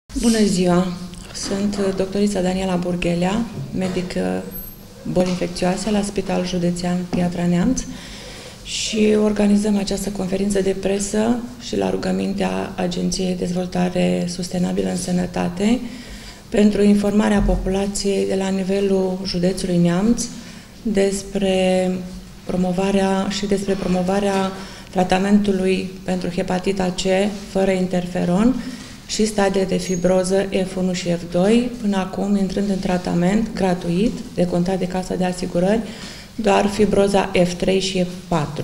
Bună ziua! Sunt doctorița Daniela Burghelea, medic boli infecțioase la Spitalul Județean Piatra Neamț și organizăm această conferință de presă și la rugămintea Agenției Dezvoltare Sustenabilă în Sănătate pentru informarea populației de la nivelul județului Neamț despre promovarea tratamentului pentru hepatita C fără interferon și stadii de fibroză F1 și F2, până acum intrând în tratament gratuit, decontat de Casa de Asigurări, doar fibroza F3 și F4.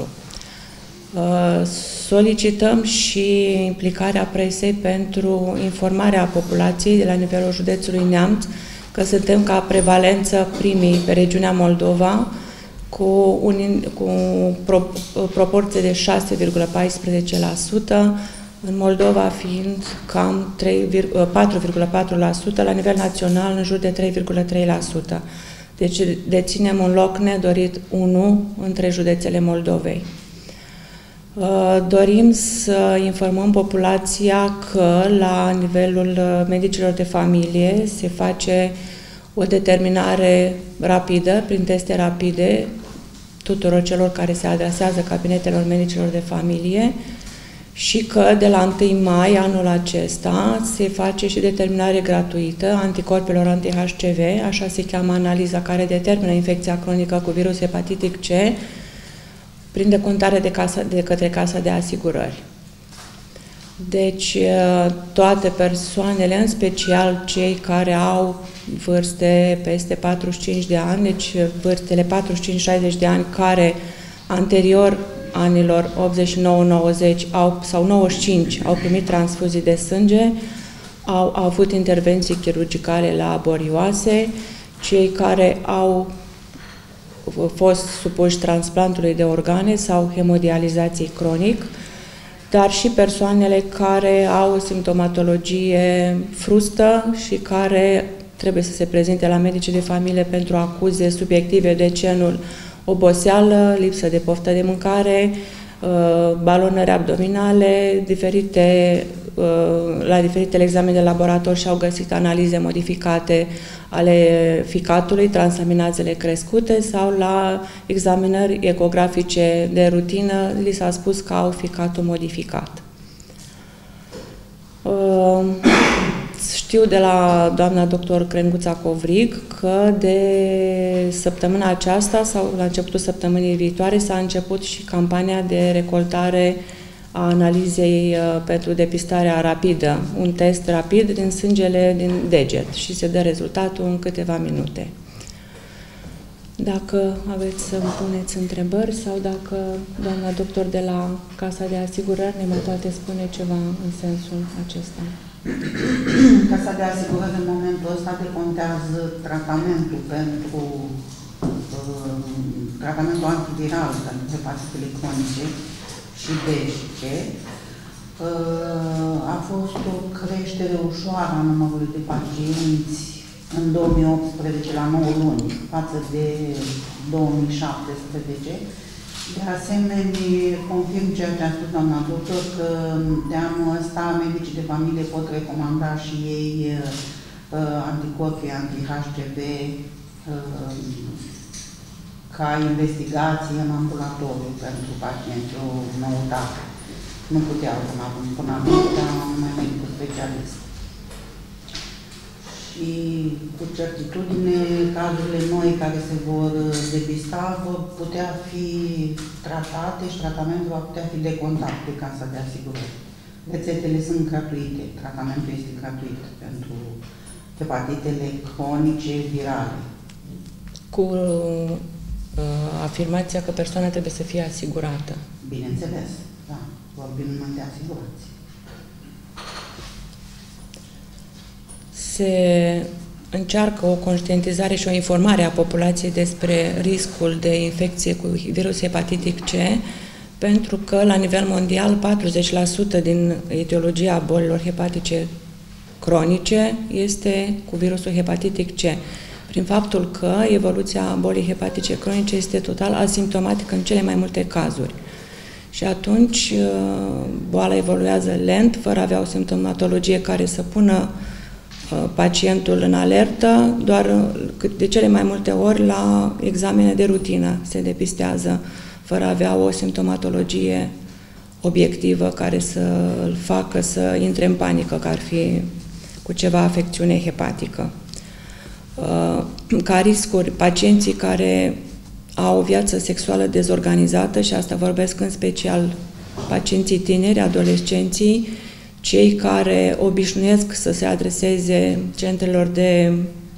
Solicităm și implicarea presei pentru informarea populației de la nivelul județului Neamț că suntem ca prevalență primii pe regiunea Moldova, cu proporție de 6,14%, în Moldova fiind cam 4,4%, la nivel național în jur de 3,3%. Deci deținem un loc nedorit 1 între județele Moldovei. Dorim să informăm populația că la nivelul medicilor de familie se face o determinare rapidă, prin teste rapide, tuturor celor care se adresează cabinetelor medicilor de familie, și că de la 1 mai anul acesta se face și determinare gratuită anticorpilor anti-HCV, așa se cheamă analiza care determină infecția cronică cu virus hepatic C, prin decontare de către Casa de Asigurări. Deci, toate persoanele, în special cei care au vârste peste 45 de ani, deci vârstele 45-60 de ani, care anterior anilor 89-90 sau 95 au primit transfuzii de sânge, au avut intervenții chirurgicale laborioase, cei care au fost supuși transplantului de organe sau hemodializației cronic, dar și persoanele care au o simptomatologie frustă și care trebuie să se prezinte la medicii de familie pentru acuze subiective de genul oboseală, lipsă de poftă de mâncare, balonări abdominale, la diferitele examene de laborator și-au găsit analize modificate ale ficatului, transaminazele crescute, sau la examinări ecografice de rutină li s-a spus că au ficatul modificat. Știu de la doamna doctor Crenguța Covrig că de săptămâna aceasta sau la începutul săptămânii viitoare s-a început și campania de recoltare a analizei pentru depistarea rapidă, un test rapid din sângele din deget și se dă rezultatul în câteva minute. Dacă aveți să-mi puneți întrebări sau dacă doamna doctor de la Casa de Asigurări ne mai poate spune ceva în sensul acesta. Casa de Asigurări în momentul ăsta decontează tratamentul pentru tratamentul antiviral pentru hepatitele cronice și B și C. A fost o creștere ușoară a numărului de pacienți în 2018 la 9 luni față de 2017. De asemenea, confirm ceea ce a spus doamna doctor, că de anul ăsta medicii de familie pot recomanda și ei anticorpii anti-HCV ca investigație în ambulatoriu pentru pacienți, o noutate. Nu puteau până acum, dar numai medicul specialist. Și cu certitudine, cazurile noi care se vor depista vor putea fi tratate și tratamentul va putea fi decontat de Casa de Asigurări. Rețetele sunt gratuite, tratamentul este gratuit pentru hepatitele cronice virale. Cu afirmația că persoana trebuie să fie asigurată. Bineînțeles, da, vorbim numai de asigurație. Se încearcă o conștientizare și o informare a populației despre riscul de infecție cu virus hepatic C, pentru că la nivel mondial 40% din etiologia bolilor hepatice cronice este cu virusul hepatic C, prin faptul că evoluția bolii hepatice cronice este total asimptomatică în cele mai multe cazuri. Și atunci boala evoluează lent, fără a avea o simptomatologie care să pună pacientul în alertă, doar de cele mai multe ori la examene de rutină se depistează, fără a avea o simptomatologie obiectivă care să îl facă să intre în panică că ar fi cu ceva afecțiune hepatică. Ca riscuri, pacienții care au o viață sexuală dezorganizată, și asta vorbesc în special pacienții tineri, adolescenții, cei care obișnuiesc să se adreseze centrelor de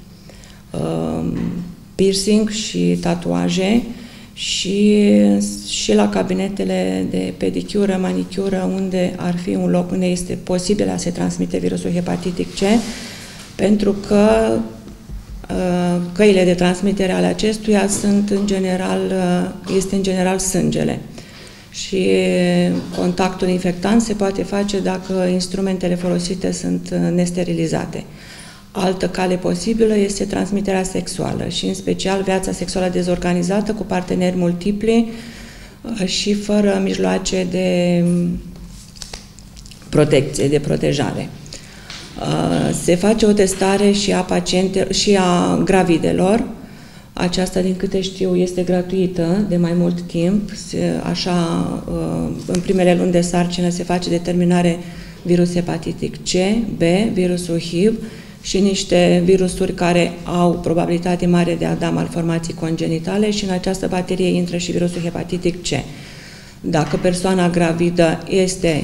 piercing și tatuaje și la cabinetele de pedicură, manicură, unde ar fi un loc unde este posibil a se transmite virusul hepatic C, pentru că căile de transmitere ale acestuia este în general sângele. Și contactul infectant se poate face dacă instrumentele folosite sunt nesterilizate. Altă cale posibilă este transmiterea sexuală și în special viața sexuală dezorganizată cu parteneri multipli și fără mijloace de protecție, de protejare. Se face o testare și a gravidelor. Aceasta, din câte știu, este gratuită de mai mult timp. Așa, în primele luni de sarcină se face determinare virus hepatic C, B, virusul HIV și niște virusuri care au probabilitate mare de a da malformații congenitale și în această baterie intră și virusul hepatic C. Dacă persoana gravidă este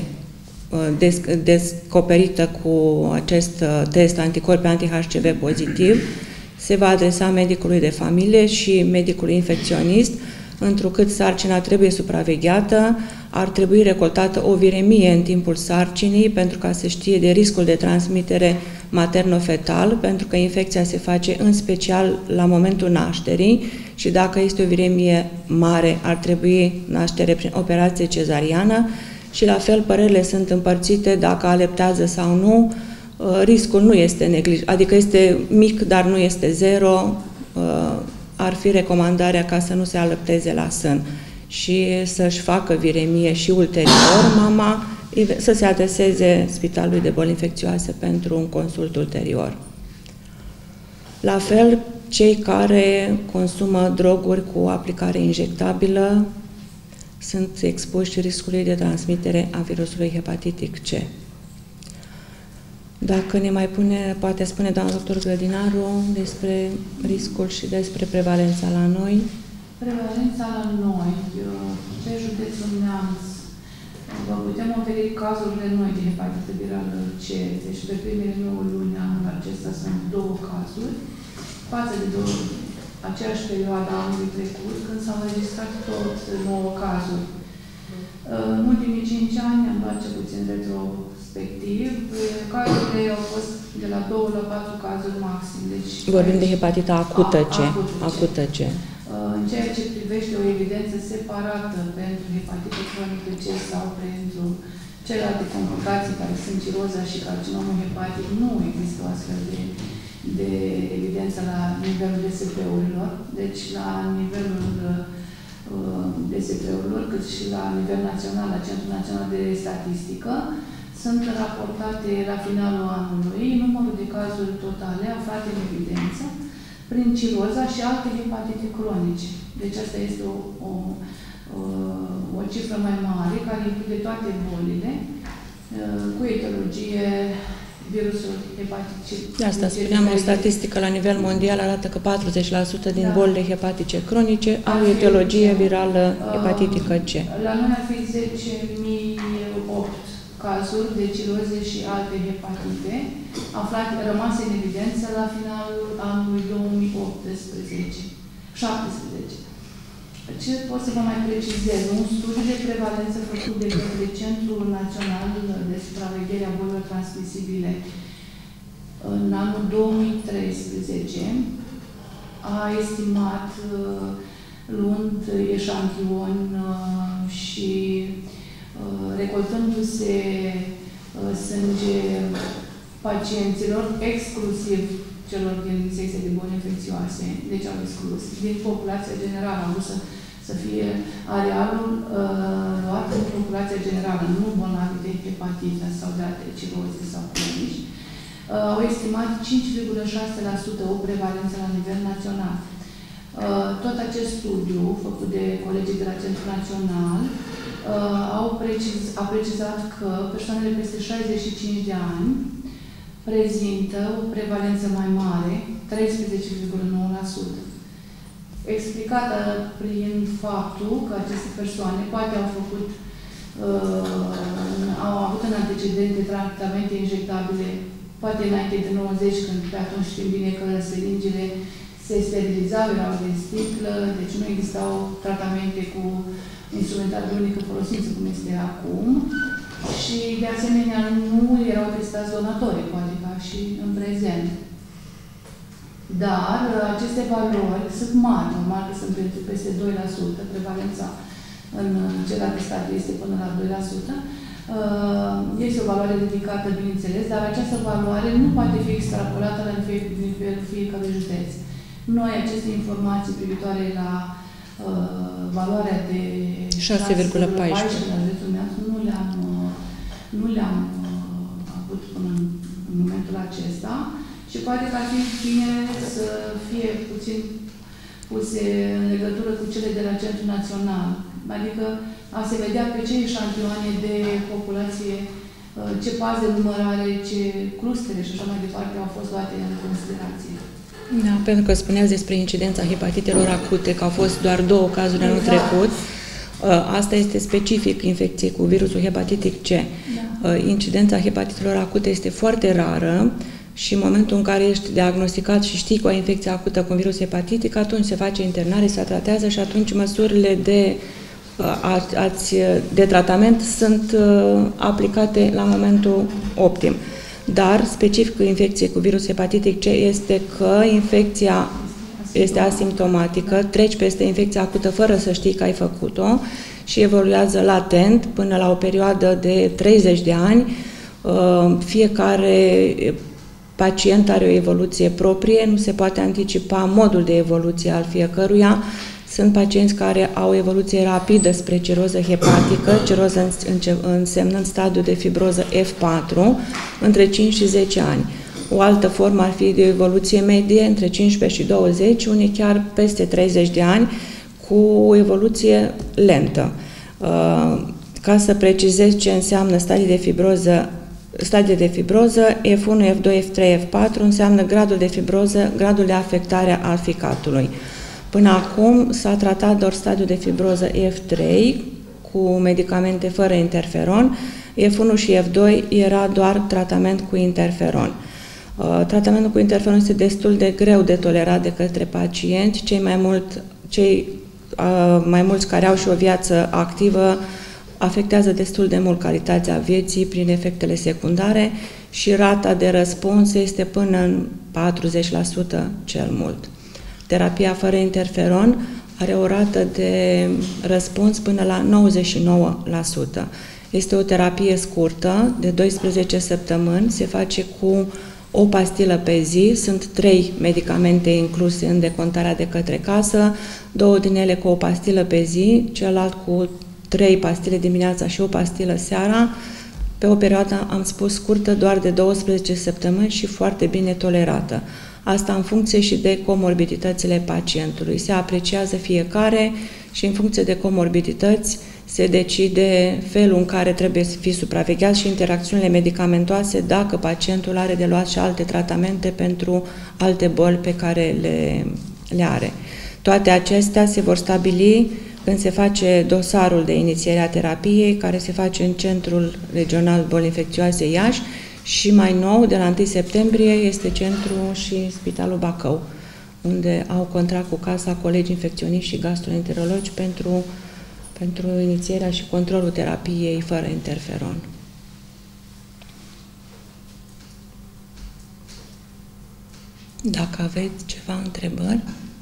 descoperită cu acest test anticorpi anti-HCV pozitiv, se va adresa medicului de familie și medicului infecționist, întrucât sarcina trebuie supravegheată, ar trebui recoltată o viremie în timpul sarcinii pentru ca să știe de riscul de transmitere materno-fetal, pentru că infecția se face în special la momentul nașterii și dacă este o viremie mare, ar trebui naștere prin operație cezariană și la fel părerile sunt împărțite dacă aleptează sau nu. Riscul nu este neglijabil, adică este mic, dar nu este zero. Ar fi recomandarea ca să nu se alăpteze la sân și să-și facă viremie și ulterior mama, să se adreseze Spitalului de Boli Infecțioase pentru un consult ulterior. La fel, cei care consumă droguri cu aplicare injectabilă sunt expuși riscului de transmitere a virusului hepatic C. Dacă ne mai poate spune doamna doctor Grădinaru despre riscul și despre prevalența la noi. Prevalența la noi, pe județul Neamț, vă putem oferi cazurile noi de hepatită virală C. Deci pe primele 9 luni anul acesta sunt 2 cazuri, față de aceeași perioadă a anului trecut, când s-au înregistrat tot 9 cazuri. În ultimii 5 ani am luat cel puțin retrospectiv. Cazurile au fost de la 2 la 4 cazuri maxim. Deci, vorbim de hepatita acută C. Acută C. În ceea ce privește o evidență separată pentru hepatită cronică C sau pentru celelalte complicații care sunt ciroza și carcinomul hepatic, nu există o astfel de evidență la nivelul DSP-urilor, deci la nivelul DSP-urilor, cât și la nivel național, la Centrul Național de Statistică, sunt raportate la finalul anului numărul de cazuri totale aflate în evidență prin ciroza și alte hepatite cronice. Deci asta este o cifră mai mare care include toate bolile cu etiologie virusul hepatic C. De asta spuneam, o statistică la nivel mondial arată că 40% din bolile hepatice cronice au etiologie virală hepatitică C. La noi ar fi 10.008 cazuri de ciroze și alte hepatite rămase în evidență la finalul anului 2018. 17. Ce pot să vă mai precizez? Un studiu de prevalență făcut de către Centrul Național de Supraveghere a Bolilor Transmisibile în anul 2013 a estimat, luând eșantion și recoltându-se sânge pacienților, exclusiv celor din secție de boli infecțioase, deci au exclus, din populația generală, am vrut să fie arealul luat în populația generală, nu bolnavi de hepatită sau de alte ciroze sau cronici. au estimat 5,6% o prevalență la nivel național. Tot acest studiu, făcut de colegii de la Centrul Național, a precizat că persoanele peste 65 de ani prezintă o prevalență mai mare, 13,9%. Explicată prin faptul că aceste persoane poate au avut în antecedente tratamente injectabile, poate înainte de 90, când pe atunci știm bine că seringile se sterilizau, erau de sticlă, deci nu existau tratamente cu instrumentar de unică folosință, cum este acum, și de asemenea nu erau testați donatori, poate ca și în prezent. Dar aceste valori sunt mari, normal că sunt peste 2%, prevalența în celelalte state este până la 2%. Este o valoare ridicată, bineînțeles, dar această valoare nu poate fi extrapolată la nivelul fiecărui județ. Noi aceste informații privitoare la valoarea de 6,14 la județul Neamț nu le-am avut până în momentul acesta și poate că ar fi bine să fie puțin puse în legătură cu cele de la Centrul Național. Adică a se vedea pe ce eșantioane de populație, ce paz de numărare, ce clustere și așa mai departe au fost luate în considerație. Da, pentru că spuneați despre incidența hepatitelor acute, că au fost doar 2 cazuri anul trecut. Asta este specific infecției cu virusul hepatitic C. Da. Incidența hepatitelor acute este foarte rară și în momentul în care ești diagnosticat și știi că o infecție acută cu virus hepatic, atunci se face internare, se tratează și atunci măsurile de tratament sunt aplicate la momentul optim. Dar specific infecției cu virus hepatic C este că infecția este asimptomatică, treci peste infecția acută fără să știi că ai făcut-o și evoluează latent până la o perioadă de 30 de ani. Fiecare pacient are o evoluție proprie, nu se poate anticipa modul de evoluție al fiecăruia. Sunt pacienți care au o evoluție rapidă spre ciroză hepatică, ciroză însemnând stadiul de fibroză F4, între 5 și 10 ani. O altă formă ar fi de o evoluție medie între 15 și 20, unii chiar peste 30 de ani, cu o evoluție lentă. Ca să precizez ce înseamnă stadii de fibroză, F1, F2, F3, F4 înseamnă gradul de fibroză, gradul de afectare al ficatului. Până acum s-a tratat doar stadiul de fibroză F3 cu medicamente fără interferon, F1 și F2 era doar tratament cu interferon. Tratamentul cu interferon este destul de greu de tolerat de către pacienți. Cei mai mulți care au și o viață activă afectează destul de mult calitatea vieții prin efectele secundare și rata de răspuns este până în 40% cel mult. Terapia fără interferon are o rată de răspuns până la 99%. Este o terapie scurtă, de 12 săptămâni, se face cu o pastilă pe zi, sunt 3 medicamente incluse în decontarea de către casă, 2 din ele cu o pastilă pe zi, celălalt cu 3 pastile dimineața și o pastilă seara, pe o perioadă, am spus, scurtă, doar de 12 săptămâni și foarte bine tolerată. Asta în funcție și de comorbiditățile pacientului. Se apreciază fiecare și în funcție de comorbidități se decide felul în care trebuie să fie supravegheat și interacțiunile medicamentoase dacă pacientul are de luat și alte tratamente pentru alte boli pe care le are. Toate acestea se vor stabili când se face dosarul de inițiere a terapiei, care se face în Centrul Regional Boli Infecțioase Iași și mai nou, de la 1 septembrie, este centrul și Spitalul Bacău, unde au contract cu Casa colegi infecționiști și gastroenterologi pentru inițierea și controlul terapiei fără interferon. Dacă aveți ceva întrebări?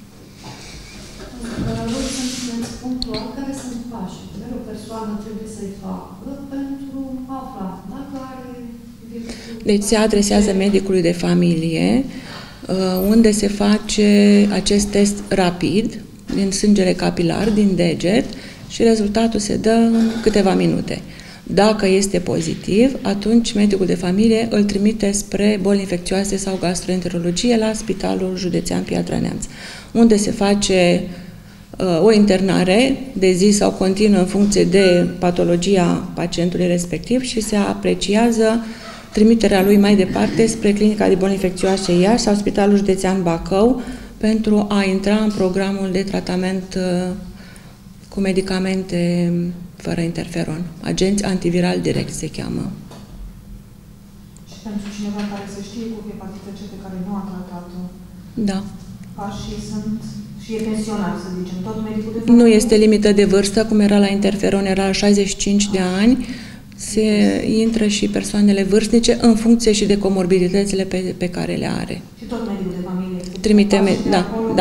La voi sunt punctual care sunt pașii pe care o persoană trebuie să-i facă pentru a afla dacă are... Deci se adresează medicului de familie, unde se face acest test rapid din sângele capilar, din deget, și rezultatul se dă în câteva minute. Dacă este pozitiv, atunci medicul de familie îl trimite spre boli infecțioase sau gastroenterologie la Spitalul Județean Piatra Neamț, unde se face o internare de zi sau continuă în funcție de patologia pacientului respectiv și se apreciază trimiterea lui mai departe spre Clinica de Boli Infecțioase Iași sau Spitalul Județean Bacău pentru a intra în programul de tratament cu medicamente fără interferon. Agenți antiviral direct se cheamă. Și pentru cineva care se știe cu hepatită C pe care nu a tratat-o, da. Pașii sunt și e pensionar, să zicem, tot medicul de familie? Nu este limită de vârstă, cum era la interferon, era la 65 de ani. Se intră și persoanele vârstnice în funcție și de comorbiditățile pe care le are. Și tot medicul de familie? Trimite, da.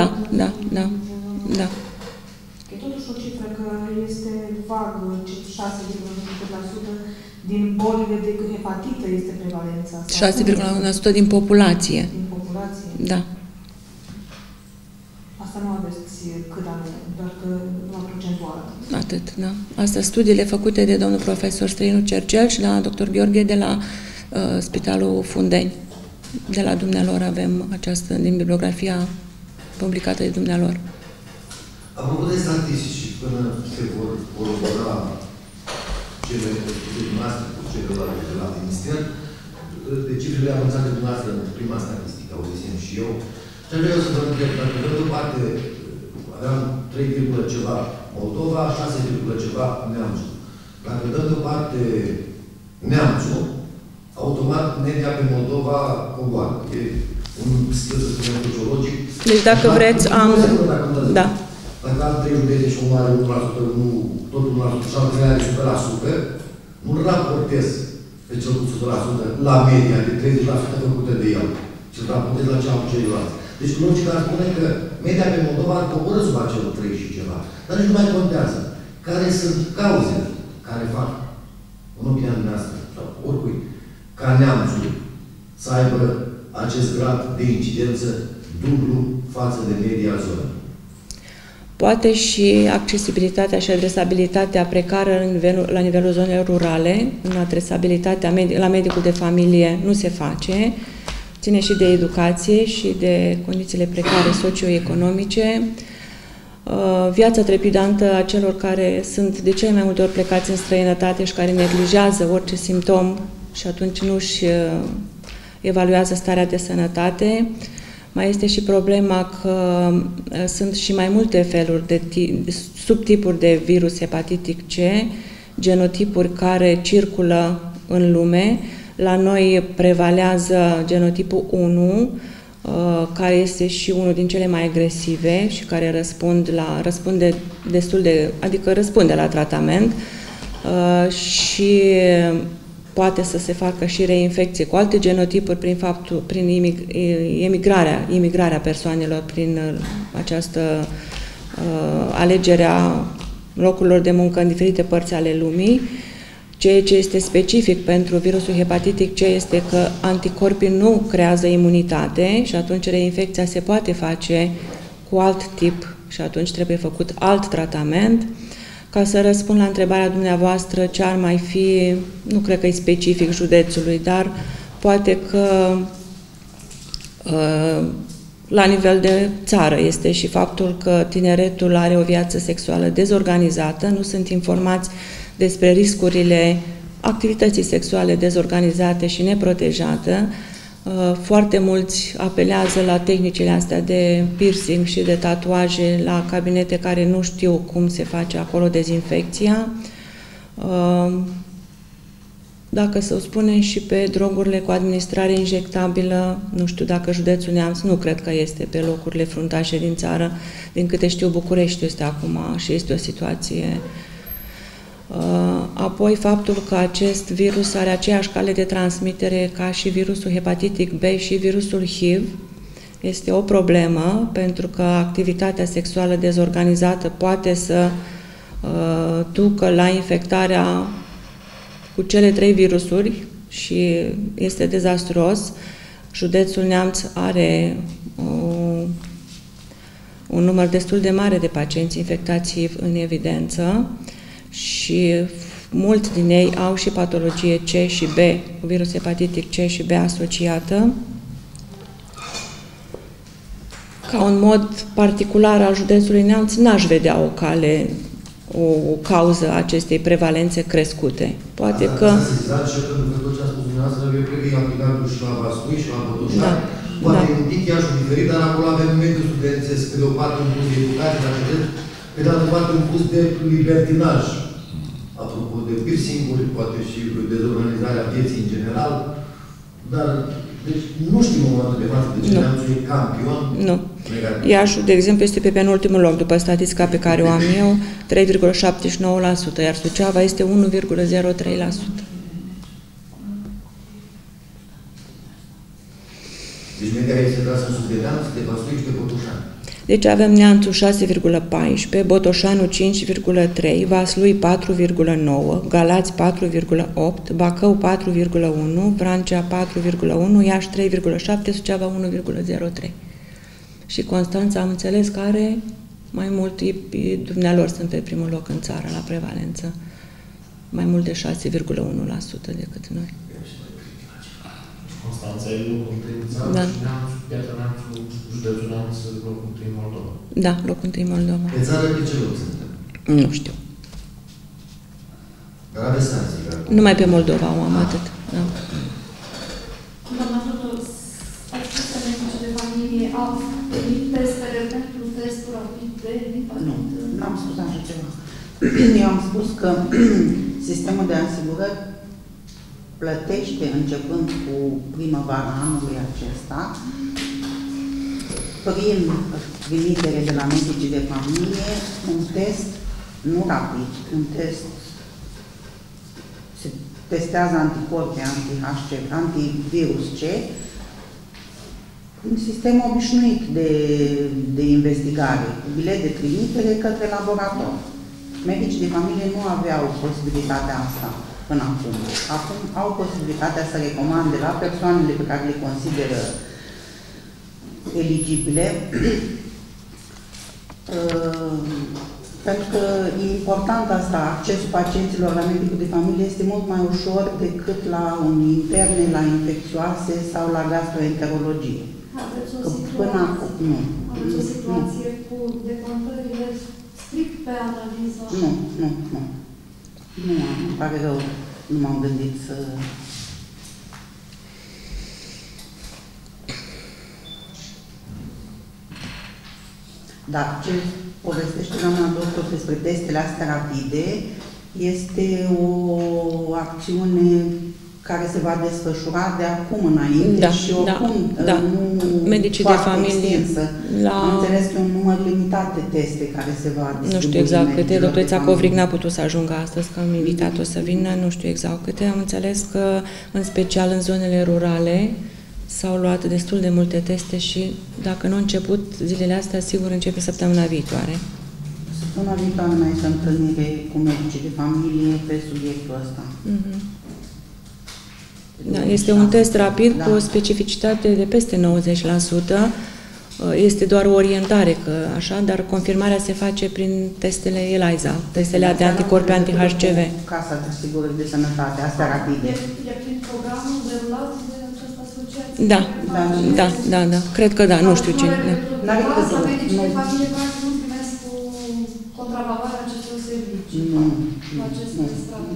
E totuși o cifră că este vagă, 6,1% din bolile de hepatită este prevalența. 6,1% din populație. Din populație? Da. Asta nu aveți cât anume, doar că nu procentual. Atât, da. Asta studiile făcute de domnul profesor Străinu Cercel și la dr. Gheorghe de la Spitalul Fundeni. De la dumnealor avem această, din bibliografia publicată de dumnealor. Apropo de statistici, până se vor corobora cele de dumneavoastră cu cele de la minister, de cifrele anunțate de dumneavoastră în prima statistică, auzisem și eu, și vreau să vă întreb, dacă de o parte aveam 3, ceva Moldova, 6, ceva Neamțul. Dacă dăm deoparte Neamțul, automat media pe Moldova coboară. E un stil, să spunem, sociologic. Deci dacă vreți, am... Da. Dacă am 3 județe și unul are 1%, nu, tot 1%, și altele are 100%, nu raportez pe cel cu 100% la media de 30% făcută de el, ci îl raportez la cea cu ceilalți. Deci logica spune că media pe Moldova ar coboră sub acel 3 și ceva. Dar nici nu mai contează. Care sunt cauzele care fac, în opinia dumneavoastră, sau oricui, ca Neamțul să aibă acest grad de incidență dublu față de media zonei? Poate și accesibilitatea și adresabilitatea precară la nivelul zonelor rurale, în adresabilitatea la medicul de familie nu se face, ține și de educație și de condițiile precare socioeconomice. Viața trepidantă a celor care sunt de cele mai multe ori plecați în străinătate și care neglijează orice simptom și atunci nu-și evaluează starea de sănătate. Mai este și problema că sunt și mai multe feluri de subtipuri de virus hepatic C, genotipuri care circulă în lume. La noi prevalează genotipul 1, care este și unul din cele mai agresive și care răspunde destul de, adică răspunde la tratament și poate să se facă și reinfecție cu alte genotipuri prin imigrarea persoanelor, prin această alegere a locurilor de muncă în diferite părți ale lumii. Ceea ce este specific pentru virusul hepatic C este că anticorpii nu creează imunitate și atunci reinfecția se poate face cu alt tip și atunci trebuie făcut alt tratament. Ca să răspund la întrebarea dumneavoastră ce ar mai fi, nu cred că e specific județului, dar poate că la nivel de țară este și faptul că tineretul are o viață sexuală dezorganizată, nu sunt informați despre riscurile activității sexuale dezorganizate și neprotejate. Foarte mulți apelează la tehnicile astea de piercing și de tatuaje la cabinete care nu știu cum se face acolo dezinfecția. Dacă să o spunem și pe drogurile cu administrare injectabilă, nu știu dacă județul Neamț, nu cred că este pe locurile fruntașe din țară. Din câte știu, București este acum și este o situație. Apoi faptul că acest virus are aceeași cale de transmitere ca și virusul hepatic B și virusul HIV este o problemă, pentru că activitatea sexuală dezorganizată poate să ducă la infectarea cu cele 3 virusuri și este dezastruos. Județul Neamț are un număr destul de mare de pacienți infectați HIV în evidență și mulți din ei au și patologie C și B, cu virus hepatitic C și B asociată. Ca un mod particular al județului Neamț, n-aș vedea o cauză a acestei prevalențe crescute. Poate că... Asta sesizat și pentru că tot ce a spus dumneavoastră, eu cred că e aplicabil și la Vaslui și la Botoșani. Poate e un pic Iașul diferit, dar acolo avem mediul studențesc, pe de o parte un curs de educație, la județ, pe de altă parte un curs de libertinaj. Apropo de piercing-uri, poate și dezorganizarea vieții în general, dar deci nu știm în momentul de față de ce Neamțul e campion. Nu. Iașul, de exemplu, este pe penultimul loc, după statistica pe care o am eu, 3,79%, iar Suceava este 1,03%. Deci media este trasă în sud de Neamț, de Vaslui și de Botoșani. Deci avem Neamțul 6,14, Botoșanul 5,3, Vaslui 4,9, Galați 4,8, Bacău 4,1, Vrancea 4,1, Iași 3,7, Suceava 1,03. Și Constanța am înțeles că are mai mult, dumnealor sunt pe primul loc în țară la prevalență, mai mult de 6,1% decât noi. Constanța e locul întâi în țară și Neamțul, Piatra Neamțul, județul Neamț, locul întâi în Moldova. Da, locul întâi în Moldova. Pe țară pe ce loc suntem? Nu știu. Dar aveți statistică. Numai pe Moldova am atât. Da. Doamna doctor, ați spus că medicii de familie au primit testele pentru testul rapid de hepatită? Nu, n-am spus așa ceva. Eu am spus că sistemul de asigurări plătește, începând cu primăvara anului acesta, prin trimitere de la medicii de familie, un test, nu rapid, un test, se testează anticorpi, antivirus C, un sistem obișnuit de investigare, cu bilet de trimitere către laborator. Medicii de familie nu aveau posibilitatea asta până acum. Acum au posibilitatea să recomande la persoanele pe care le consideră eligibile, pentru că e important asta, accesul pacienților la medicul de familie este mult mai ușor decât la unii interne, la infecțioase sau la gastroenterologie. Aveți o situație cu decontările strict pe analiză? Nu. Nu, îmi pare rău, nu m-am gândit să... Dar ce povestește doamna doctor despre testele astea rapide este o acțiune care se va desfășura de acum înainte și oricum nu medicii de familie Am înțeles că un număr limitat de teste care se va distribui. Nu știu exact câte, doctorița Covrig n-a putut să ajungă astăzi, că am invitat-o să vină, nu știu exact câte. Am înțeles că, în special în zonele rurale, s-au luat destul de multe teste și, dacă nu a început zilele astea, sigur începe săptămâna viitoare. Săptămâna viitoare mai este întâlnire cu medicii de familie pe subiectul ăsta. Da, este un test rapid cu o specificitate de peste 90%. Este doar o orientare, dar confirmarea se face prin testele ELISA, testele de anticorpi anti-HCV. Casa de asigurări de sănătate, astea rapide. E prin programul derulat de această asociație? Da. Cred că da, nu știu cine. N-are Asta medicii de familie practic nu primesc cu contravaloarea acestor servicii. Nu. Aceste strate.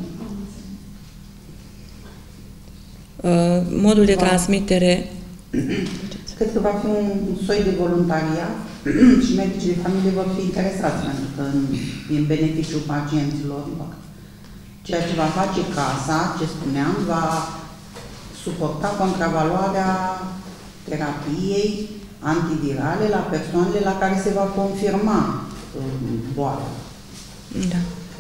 Modul de transmitere... Cred că va fi un soi de voluntariat și medicii de familie vor fi interesați, pentru că în beneficiul pacienților. Ceea ce va face casa, ce spuneam, va suporta contravaloarea terapiei antivirale la persoanele la care se va confirma boala. Da.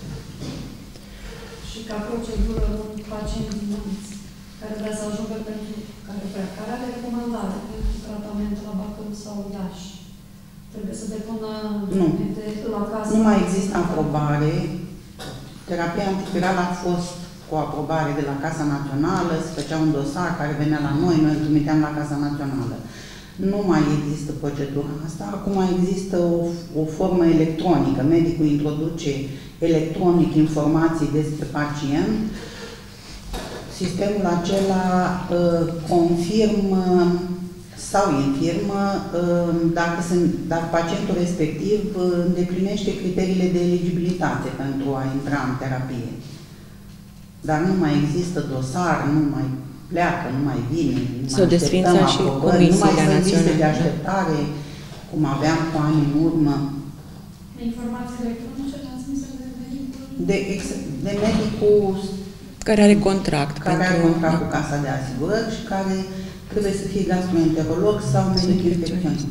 Și ca procedură, un pacient care vrea să ajungă care are recomandare pentru tratament la Bacău sau Iași, trebuie să depună la casă? Nu mai există aprobare. Terapia antivirală a fost cu aprobare de la Casa Națională, se făcea un dosar care venea la noi îl trimiteam la Casa Națională. Nu mai există procedura asta. Acum există o formă electronică. Medicul introduce electronic informații despre pacient. Sistemul acela confirmă sau infirmă dacă pacientul respectiv îndeplinește criteriile de eligibilitate pentru a intra în terapie. Dar nu mai există dosar, nu mai pleacă, nu mai vine, s-o desfința și comisiile naționale. Nu mai sunt liste de așteptare, cum aveam cu ani în urmă. Informații electronice transmise de medicul? De medicul care are contract. Care are contract cu Casa de Asigurări și care trebuie să fie gastroenterolog sau medic infecționist.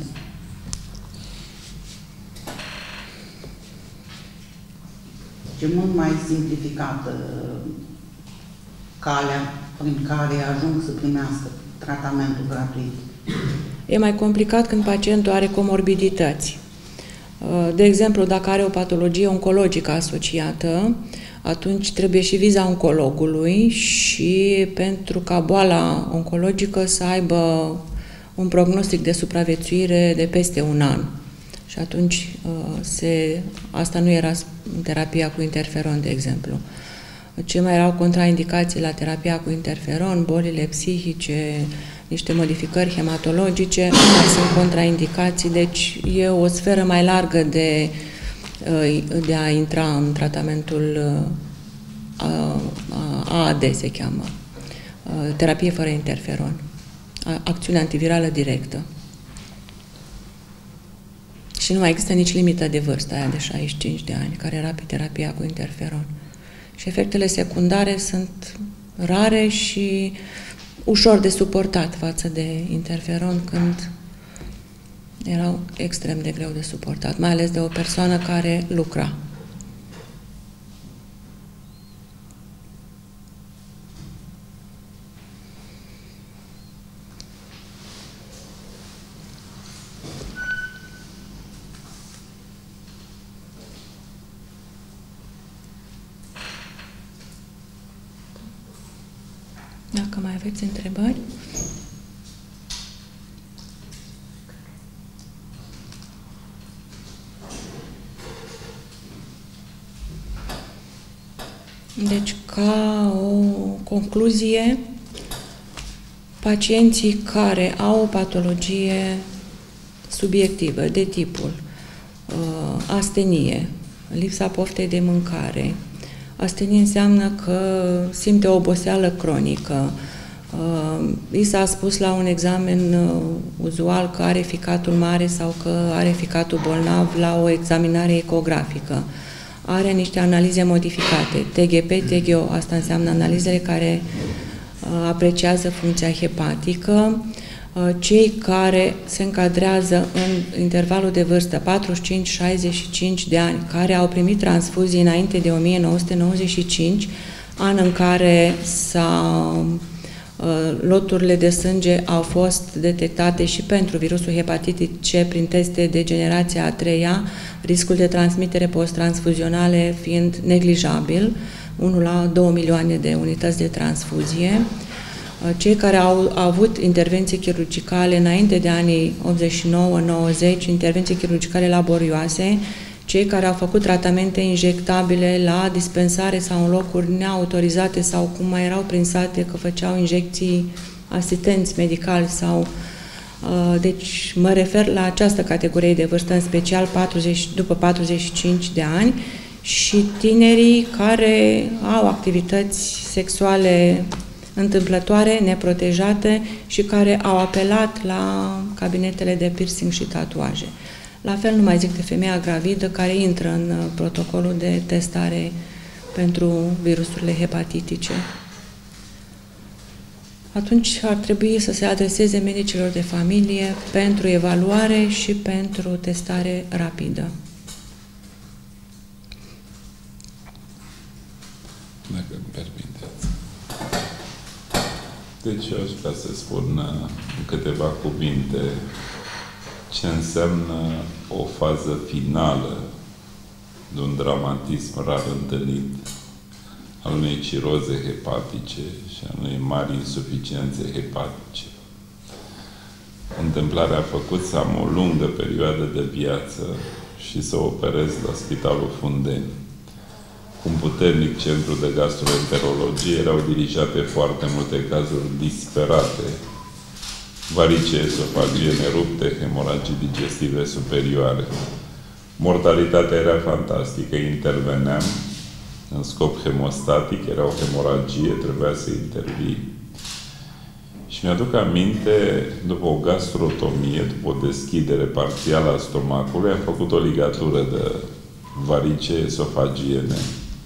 Și mult mai simplificată calea prin care ajung să primească tratamentul gratuit. E mai complicat când pacientul are comorbidități. De exemplu, dacă are o patologie oncologică asociată, atunci trebuie și viza oncologului și pentru ca boala oncologică să aibă un prognostic de supraviețuire de peste un an. Și atunci asta nu era în terapia cu interferon, de exemplu. Ce mai erau contraindicații la terapia cu interferon, bolile psihice, niște modificări hematologice, mai sunt contraindicații, deci e o sferă mai largă de a intra în tratamentul AAD, se cheamă, terapie fără interferon, acțiune antivirală directă. Și nu mai există nici limită de vârstă, aia de 65 de ani, care era pe terapia cu interferon. Și efectele secundare sunt rare și ușor de suportat față de interferon, când erau extrem de greu de suportat, mai ales de o persoană care lucra. Dacă mai aveți întrebări? Deci, ca o concluzie, pacienții care au o patologie subiectivă de tipul astenie, lipsa poftei de mâncare. Astenie înseamnă că simte o oboseală cronică. I s-a spus la un examen uzual că are ficatul mare sau că are ficatul bolnav la o examinare ecografică. Are niște analize modificate, TGP, TGO, asta înseamnă analizele care apreciază funcția hepatică. Cei care se încadrează în intervalul de vârstă 45-65 de ani, care au primit transfuzii înainte de 1995, an în care loturile de sânge au fost detectate și pentru virusul hepatitic C prin teste de generația a treia, riscul de transmitere post-transfuzionale fiind neglijabil, 1 la 2 milioane de unități de transfuzie. Cei care au avut intervenții chirurgicale înainte de anii 89-90, intervenții chirurgicale laborioase, cei care au făcut tratamente injectabile la dispensare sau în locuri neautorizate sau cum mai erau prin sate că făceau injecții asistenți medicali sau... Deci mă refer la această categorie de vârstă, în special după 45 de ani, și tinerii care au activități sexuale întâmplătoare, neprotejate și care au apelat la cabinetele de piercing și tatuaje. La fel nu mai zic de femeia gravidă care intră în protocolul de testare pentru virusurile hepatitice. Atunci ar trebui să se adreseze medicilor de familie pentru evaluare și pentru testare rapidă. Dacă îmi permiteți. Deci eu aș vrea să spun în câteva cuvinte ce înseamnă o fază finală de un dramatism rar întâlnit al unei ciroze hepatice și a unei mari insuficiențe hepatice. întâmplarea a făcut să am o lungă perioadă de viață și să operez la Spitalul Fundeni. Cu un puternic centru de gastroenterologie erau dirijate foarte multe cazuri disperate, varice esofagiene rupte, hemoragii digestive superioare. Mortalitatea era fantastică, interveneam în scop hemostatic, era o hemoragie, trebuia să intervii. Și mi-aduc aminte, după o gastrotomie, după o deschidere parțială a stomacului, am făcut o ligatură de varice esofagiene.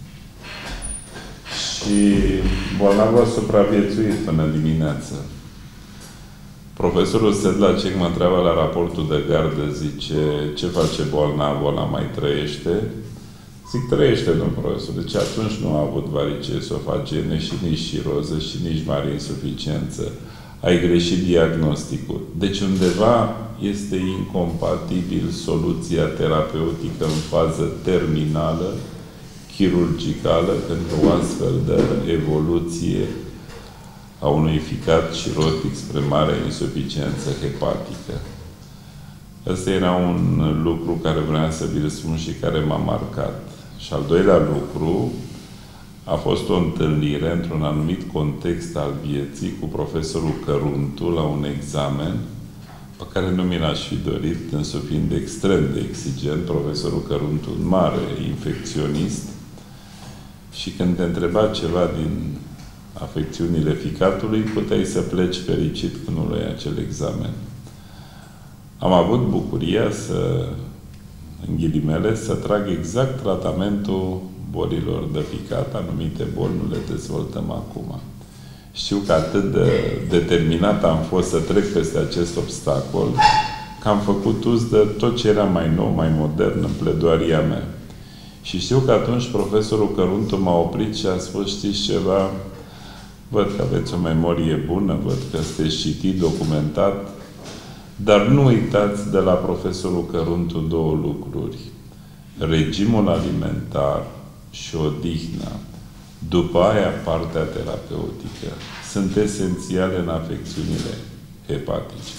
Și bolnavul a supraviețuit până dimineață. Profesorul Sedlacek mă întreabă la raportul de gardă, zice, ce face bolnavul ăla, mai trăiește? Zic, trăiește, domn profesor. Deci atunci nu a avut varice esofagiene și nici ciroză și nici mare insuficiență. Ai greșit diagnosticul. Deci undeva este incompatibil soluția terapeutică în fază terminală, chirurgicală, pentru o astfel de evoluție a unui ficat cirotic spre mare insuficiență hepatică. Ăsta era un lucru care vreau să vi-l spun și care m-a marcat. Și al doilea lucru a fost o întâlnire într-un anumit context al vieții cu profesorul Căruntu la un examen pe care nu mi l-aș fi dorit, însă fiind extrem de exigent, profesorul Căruntu, un mare infecționist, și când te întreba ceva din afecțiunile ficatului, puteai să pleci fericit când nu luai acel examen. Am avut bucuria să, în ghilimele, să trag exact tratamentul bolilor de ficat, anumite boli nu le dezvoltăm acum. Știu că atât de determinat am fost să trec peste acest obstacol, că am făcut uz de tot ce era mai nou, mai modern în pledoaria mea. Și știu că atunci profesorul Căruntu m-a oprit și a spus, știți ceva, văd că aveți o memorie bună, văd că sunteți citit, documentat, dar nu uitați de la profesorul Căruntu două lucruri. Regimul alimentar și odihna, după aia partea terapeutică, sunt esențiale în afecțiunile hepatice.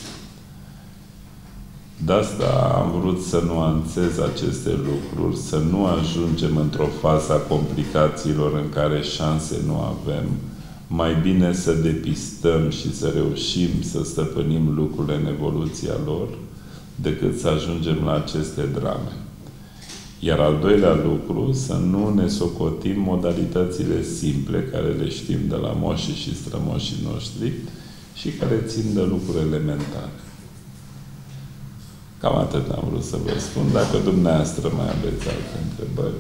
De asta am vrut să nuanțez aceste lucruri, să nu ajungem într-o fază a complicațiilor în care șanse nu avem. Mai bine să depistăm și să reușim să stăpânim lucrurile în evoluția lor, decât să ajungem la aceste drame. Iar al doilea lucru, să nu ne socotim modalitățile simple, care le știm de la moșii și strămoșii noștri și care țin de lucruri elementare. Cam atât am vrut să vă spun. Dacă dumneavoastră mai aveți alte întrebări.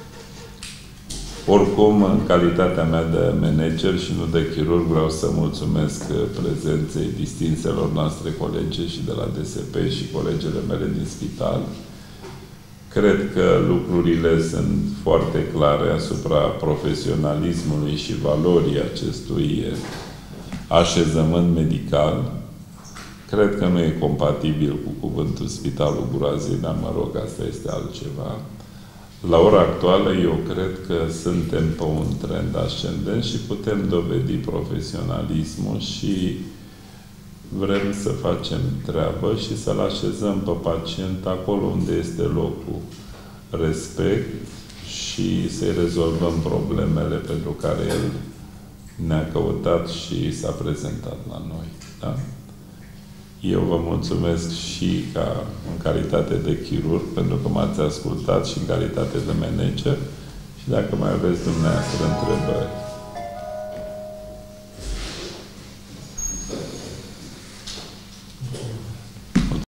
Oricum, în calitatea mea de manager și nu de chirurg, vreau să mulțumesc prezenței distinselor noastre colege și de la DSP și colegele mele din spital. Cred că lucrurile sunt foarte clare asupra profesionalismului și valorii acestui așezământ medical. Cred că nu e compatibil cu cuvântul Spitalul Groazei, dar mă rog, asta este altceva. La ora actuală, eu cred că suntem pe un trend ascendent și putem dovedi profesionalismul și vrem să facem treabă și să-l așezăm pe pacient acolo unde este locul. Respect și să-i rezolvăm problemele pentru care el ne-a căutat și s-a prezentat la noi. Da? Eu vă mulțumesc și în calitate de chirurg, pentru că m-ați ascultat, și în calitate de manager. Și dacă mai aveți dumneavoastră întrebări.